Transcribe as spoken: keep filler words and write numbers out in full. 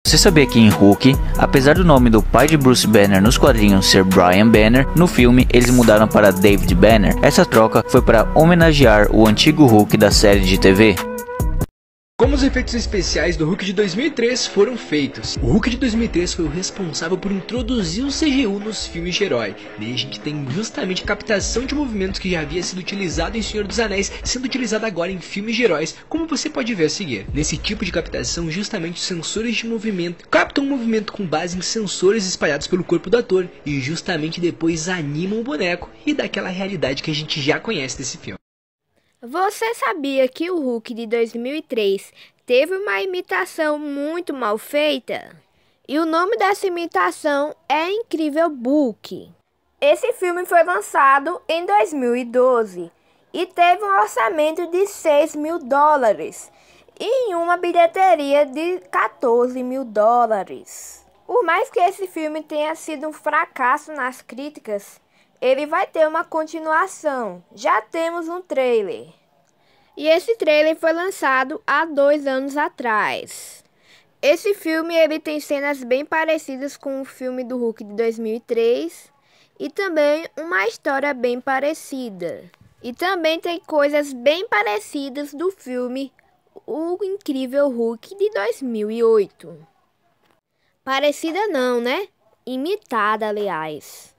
Você sabia que em Hulk, apesar do nome do pai de Bruce Banner nos quadrinhos ser Brian Banner, no filme eles mudaram para David Banner? Essa troca foi para homenagear o antigo Hulk da série de T V. Como os efeitos especiais do Hulk de dois mil e três foram feitos? O Hulk de dois mil e três foi o responsável por introduzir o C G U nos filmes de herói. Daí a gente tem justamente a captação de movimentos que já havia sido utilizado em Senhor dos Anéis, sendo utilizado agora em filmes de heróis, como você pode ver a seguir. Nesse tipo de captação, justamente os sensores de movimento captam o movimento com base em sensores espalhados pelo corpo do ator, e justamente depois animam o boneco e dá aquela realidade que a gente já conhece desse filme. Você sabia que o Hulk de dois mil e três teve uma imitação muito mal feita? E o nome dessa imitação é Incrível Hulk. Esse filme foi lançado em dois mil e doze e teve um orçamento de seis mil dólares e uma bilheteria de quatorze mil dólares. Por mais que esse filme tenha sido um fracasso nas críticas, ele vai ter uma continuação. Já temos um trailer. E esse trailer foi lançado há dois anos atrás. Esse filme ele tem cenas bem parecidas com o filme do Hulk de dois mil e três e também uma história bem parecida. E também tem coisas bem parecidas do filme O Incrível Hulk de dois mil e oito. Parecida não, né? Imitada, aliás.